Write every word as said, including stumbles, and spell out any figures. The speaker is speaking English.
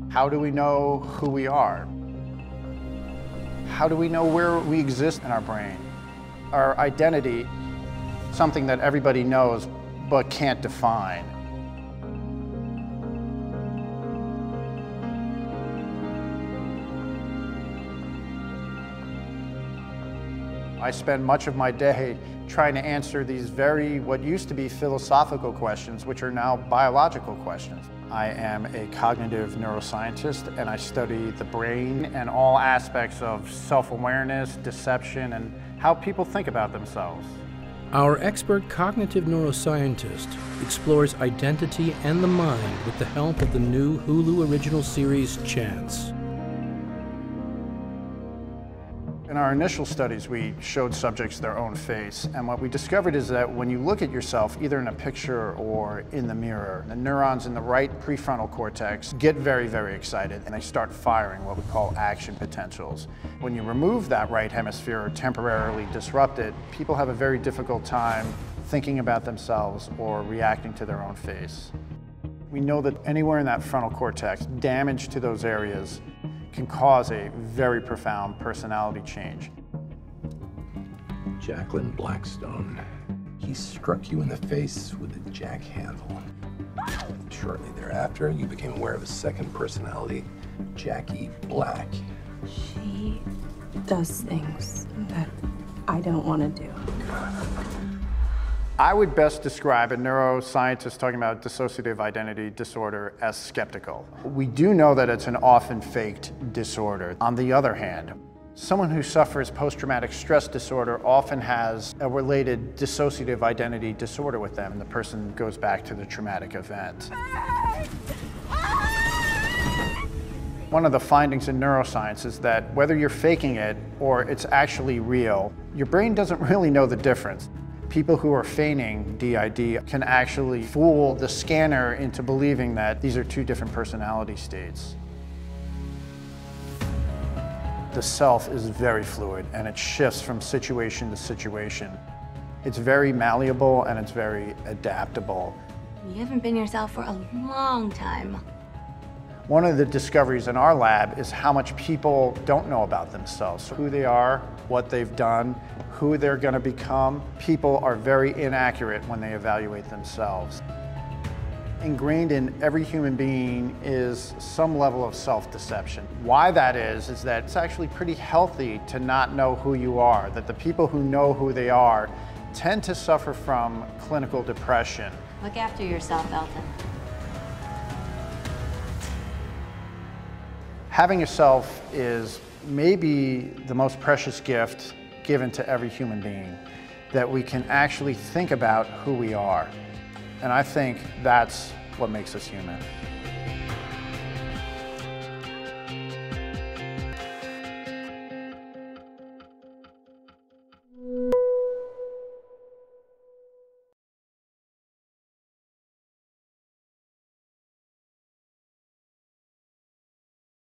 How do we know who we are? How do we know where we exist in our brain? Our identity, something that everybody knows but can't define. I spend much of my day trying to answer these very, what used to be philosophical questions, which are now biological questions. I am a cognitive neuroscientist, and I study the brain and all aspects of self-awareness, deception, and how people think about themselves. Our expert cognitive neuroscientist explores identity and the mind with the help of the new Hulu original series, Chance. In our initial studies, we showed subjects their own face, and what we discovered is that when you look at yourself, either in a picture or in the mirror, the neurons in the right prefrontal cortex get very, very excited, and they start firing what we call action potentials. When you remove that right hemisphere or temporarily disrupt it, people have a very difficult time thinking about themselves or reacting to their own face. We know that anywhere in that frontal cortex, damage to those areas can cause a very profound personality change. Jacqueline Blackstone. He struck you in the face with a jack handle. Shortly thereafter, you became aware of a second personality, Jackie Black. She does things that I don't want to do. I would best describe a neuroscientist talking about dissociative identity disorder as skeptical. We do know that it's an often faked disorder. On the other hand, someone who suffers post-traumatic stress disorder often has a related dissociative identity disorder with them, and the person goes back to the traumatic event. One of the findings in neuroscience is that whether you're faking it or it's actually real, your brain doesn't really know the difference. People who are feigning D I D can actually fool the scanner into believing that these are two different personality states. The self is very fluid, and it shifts from situation to situation. It's very malleable and it's very adaptable. You haven't been yourself for a long time. One of the discoveries in our lab is how much people don't know about themselves, who they are, what they've done, who they're going to become. People are very inaccurate when they evaluate themselves. Ingrained in every human being is some level of self-deception. Why that is, is that it's actually pretty healthy to not know who you are, that the people who know who they are tend to suffer from clinical depression. Look after yourself, Elton. Having a self is maybe the most precious gift given to every human being, that we can actually think about who we are. And I think that's what makes us human.